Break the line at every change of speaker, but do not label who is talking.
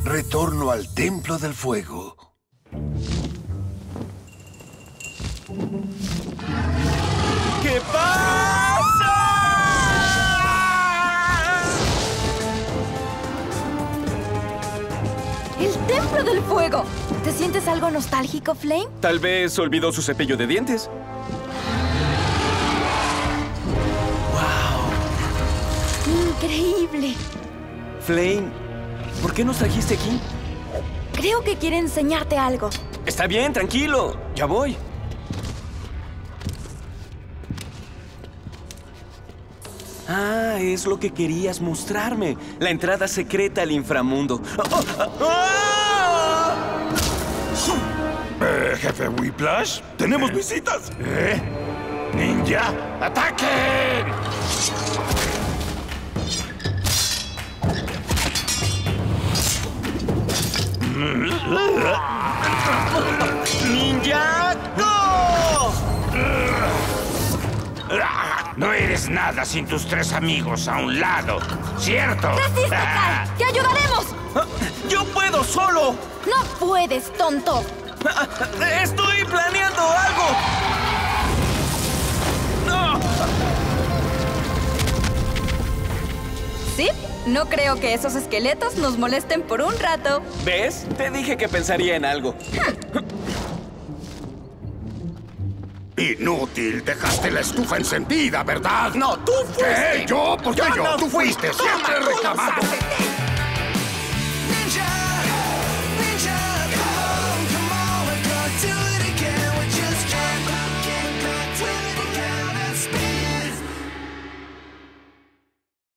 Retorno al Templo del Fuego.
¿Qué pasa?
¡El Templo del Fuego! ¿Te sientes algo nostálgico, Flame?
Tal vez olvidó su cepillo de dientes.
¡Increíble!
Flame, ¿por qué nos trajiste aquí?
Creo que quiere enseñarte algo.
Está bien, tranquilo. Ya voy. Ah, es lo que querías mostrarme. La entrada secreta al inframundo.
Jefe Whiplash, ¿tenemos visitas? ¡Ninja, ataquen!
¡Ninjago!
No eres nada sin tus tres amigos a un lado, ¿cierto?
¡Desiste, Kai! ¡Te ayudaremos!
¡Yo puedo solo!
¡No puedes, tonto!
¡Estoy planeando algo!
¿Sí? No creo que esos esqueletos nos molesten por un rato.
¿Ves? Te dije que pensaría en algo.
Inútil, dejaste la estufa encendida, ¿verdad?
No, tú fuiste.
¿Qué? ¿Yo? ¿Por qué yo?
no
Tú
fui.
fuiste,
Toma,
siempre
tú lo
reclamando.
sabes.